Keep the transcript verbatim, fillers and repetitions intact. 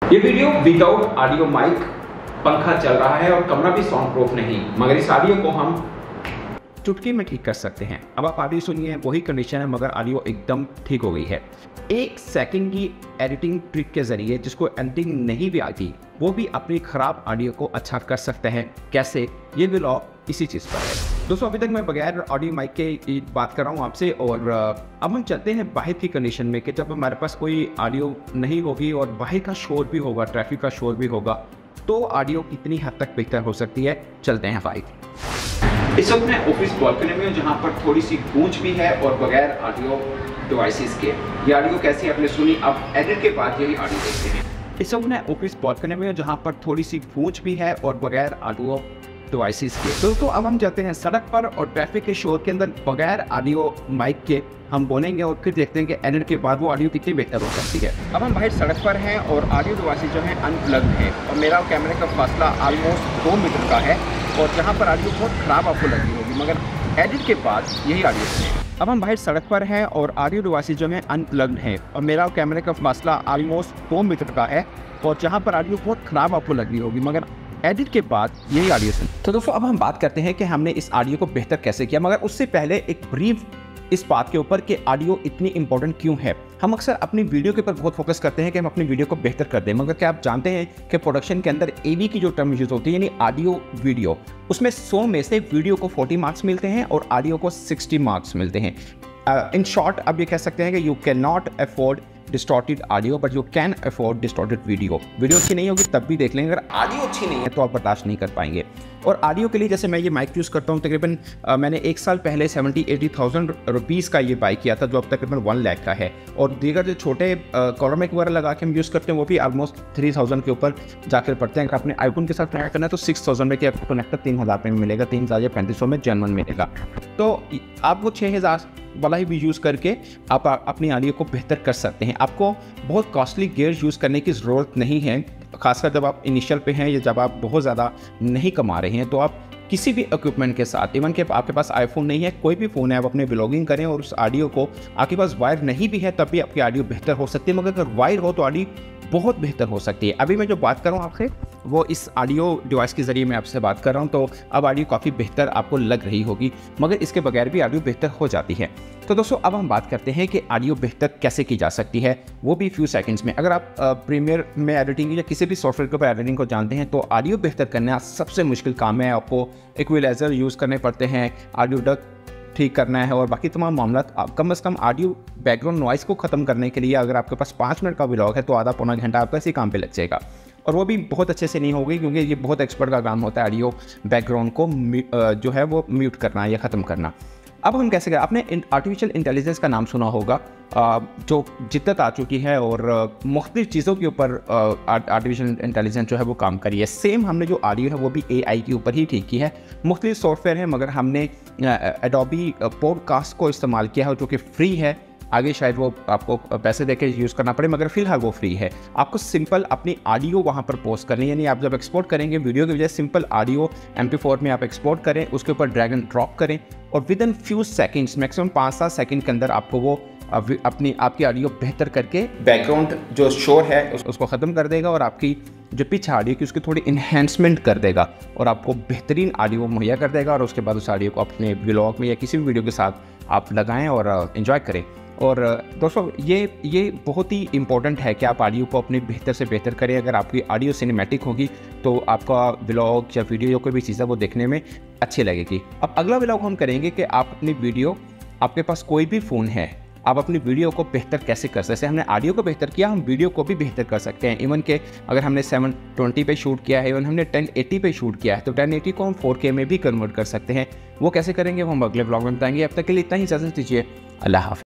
ये video without audio mic, पंखा चल रहा है और कमरा भी साउंड प्रूफ नहीं, मगर इस ऑडियो को हम चुटकी में ठीक कर सकते हैं। अब आप ऑडियो सुनिए, वही कंडीशन है मगर ऑडियो एकदम ठीक हो गई है। एक सेकंड की एडिटिंग ट्रिक के जरिए जिसको एडिटिंग नहीं भी आती वो भी अपनी खराब ऑडियो को अच्छा कर सकते हैं। कैसे, ये व्लॉग इसी चीज़ पर है। दोस्तों, अभी तक मैं बगैर ऑडियो माइक के बात कर रहा हूँ आपसे, और अब हम चलते हैं बाहर की कंडीशन में कि जब हमारे पास कोई ऑडियो नहीं होगी और बाहर का शोर भी होगा, ट्रैफिक का शोर भी होगा, तो ऑडियो कितनी हद तक बेहतर हो सकती है। चलते हैं बाहर। इस वक्त मैं ऑफिस बालकनी में हूँ जहाँ पर थोड़ी सी गूंज भी है और बगैर ऑडियो डिवाइसेस के। ये ऑडियो कैसी आपने सुनी, अब एडिट के बाद यही ऑडियो देखते हैं। इस वक्त मैं ऑफिस बालकनी में हूँ जहाँ पर थोड़ी सी गूंज भी है और बगैर ऑडियो डिवाइसेस के। दोस्तों, अब हम जाते हैं सड़क पर और ट्रैफिक के शोर के अंदर बगैर ऑडियो माइक के हम बोलेंगे और फिर देखते हैं कि एडिट के बाद वो ऑडियो कितनी बेहतर हो सकती है। अब हम बाहर सड़क पर हैं और ऑडियो डिवाइसेस जो है अनप्लग्ड है और मेरा कैमरे का फासला ऑलमोस्ट दो मीटर का है और जहाँ पर ऑडियो बहुत ख़राब आपको लगी होगी, मगर एडिट के बाद यही ऑडियो है। अब हम बाहर सड़क पर हैं और ऑडियो डिवाइसेस जो है अनप्लग्ड है और मेरा कैमरे का फासला ऑलमोस्ट दो मीटर का है और जहाँ पर ऑडियो बहुत ख़राब आपको लगी होगी, मगर एडिट के बाद यही ऑडियो सुन। तो दोस्तों, अब हम बात करते हैं कि हमने इस ऑडियो को बेहतर कैसे किया, मगर उससे पहले एक ब्रीफ इस बात के ऊपर कि ऑडियो इतनी इंपॉर्टेंट क्यों है। हम अक्सर अपनी वीडियो के ऊपर बहुत फोकस करते हैं कि हम अपनी वीडियो को बेहतर कर दें, मगर क्या आप जानते हैं कि प्रोडक्शन के अंदर एवी की जो टर्म यूज होती है, यानी ऑडियो वीडियो, उसमें सौ में से वीडियो को चालीस मार्क्स मिलते हैं और ऑडियो को साठ मार्क्स मिलते हैं। इन शॉर्ट आप ये कह सकते हैं कि you can not afford distorted audio but you can afford distorted video. Video अच्छी नहीं होगी तब भी देख लेंगे, अगर ऑडियो अच्छी नहीं है तो आप बर्दाश्त नहीं कर पाएंगे। और ऑडियो के लिए जैसे मैं ये माइक यूज़ करता हूँ, तकरीबन आ, मैंने एक साल पहले सेवेंटी एटी थाउजेंड रुपीज़ का ये बाई किया था, जो अब तकरीबन वन लाख का है। और दीगर जो छोटे कॉलर माइक वगैरह लगा के हम यूज़ करते हैं वो भी ऑलमोस्ट थ्री थाउजेंड के ऊपर जाकर पड़ते हैं। अगर आपने आईफोन के साथ कनेक्ट करना है तो सिक्स थाउजेंड में, कि आपको कनेक्टर तीन हज़ार में मिलेगा, तीन हज़ार या पैंतीस सौ में जेनवन मिलेगा। तो आपको छः हज़ार वाला ही भी यूज़ करके आप अपनी ऑडियो को बेहतर कर सकते हैं। आपको बहुत कॉस्टली गियर यूज़ करने की ज़रूरत नहीं है, खासकर जब आप इनिशियल पे हैं या जब आप बहुत ज़्यादा नहीं कमा रहे हैं। तो आप किसी भी इक्विपमेंट के साथ, इवन कि आपके पास आईफोन नहीं है, कोई भी फ़ोन है, आप अपने व्लॉगिंग करें और उस ऑडियो को, आपके पास वायर नहीं भी है तब भी आपकी ऑडियो बेहतर हो सकती है, मगर अगर वायर हो तो ऑडियो बहुत बेहतर हो सकती है। अभी मैं जो बात कर रहा हूँ आपसे वो इस ऑडियो डिवाइस के ज़रिए मैं आपसे बात कर रहा हूँ, तो अब ऑडियो काफ़ी बेहतर आपको लग रही होगी, मगर इसके बगैर भी ऑडियो बेहतर हो जाती है। तो दोस्तों, अब हम बात करते हैं कि ऑडियो बेहतर कैसे की जा सकती है, वो भी फ्यू सेकंड्स में। अगर आप प्रीमियर में एडिटिंग या किसी भी सॉफ्टवेयर के ऊपर एडिटिंग को जानते हैं तो ऑडियो बेहतर करना सबसे मुश्किल काम है। आपको इक्वलाइजर यूज़ करने पड़ते हैं, ऑडियो डक ठीक करना है और बाकी तमाम मामला। आप कम से कम ऑडियो बैकग्राउंड नॉइस को ख़त्म करने के लिए अगर आपके पास पाँच मिनट का व्लॉग है तो आधा पौना घंटा आपका इसी काम पे लग जाएगा, और वो भी बहुत अच्छे से नहीं होगी क्योंकि ये बहुत एक्सपर्ट का काम होता है ऑडियो बैकग्राउंड को जो है वो म्यूट करना या ख़त्म करना। अब हम कैसे करें, आपने आर्टिफिशियल इंटेलिजेंस का नाम सुना होगा, जो जिद्दत आ चुकी है और मुख्तलिफ चीज़ों के ऊपर आर्टिफिशियल इंटेलिजेंस जो है वो काम करी है। सेम हमने जो ऑडियो है वो भी एआई के ऊपर ही ठीक की है। मुख्तलिफ सॉफ्टवेयर है मगर हमने एडोबी पॉडकास्ट को इस्तेमाल किया है जो कि फ्री है। आगे शायद वो आपको पैसे देके यूज़ करना पड़े, मगर फिलहाल वो फ्री है। आपको सिंपल अपनी ऑडियो वहाँ पर पोस्ट करनी है, यानी आप जब एक्सपोर्ट करेंगे वीडियो की वजह simple audio M P four में आप एक्सपोर्ट करें, उसके ऊपर ड्रैग एंड ड्रॉप करें और within few seconds, maximum पाँच सात सेकंड के अंदर आपको वो अपनी आपकी ऑडियो बेहतर करके बैकग्राउंड जो शोर है उस, उसको ख़त्म कर देगा और आपकी जो पिच ऑडियो की उसकी थोड़ी इन्हेंसमेंट कर देगा और आपको बेहतरीन ऑडियो मुहैया कर देगा। और उसके बाद उस ऑडियो को अपने व्लॉग में या किसी भी वीडियो के साथ आप लगाएं और एंजॉय करें। और दोस्तों, ये ये बहुत ही इंपॉर्टेंट है कि आप ऑडियो को अपने बेहतर से बेहतर करें। अगर आपकी ऑडियो सिनेमैटिक होगी तो आपका व्लॉग या वीडियो या कोई भी चीज़ है वो देखने में अच्छी लगेगी। अब अगला व्लॉग हम करेंगे कि आप अपनी वीडियो, आपके पास कोई भी फ़ोन है, आप अपनी वीडियो को बेहतर कैसे कर सकते हैं। हमने ऑडियो को बेहतर किया, हम वीडियो को भी बेहतर कर सकते हैं। इवन के अगर हमने सेवन ट्वेंटी पे शूट किया है, इवन हमने टेन एटी पे शूट किया है, तो टेन एटी को हम फोर के में भी कन्वर्ट कर सकते हैं। वो कैसे करेंगे वो हम अगले व्लॉग में बताएंगे। अब तक के लिए इतना ही, इजाज़त दीजिए। अल्लाह हाफ़िज़।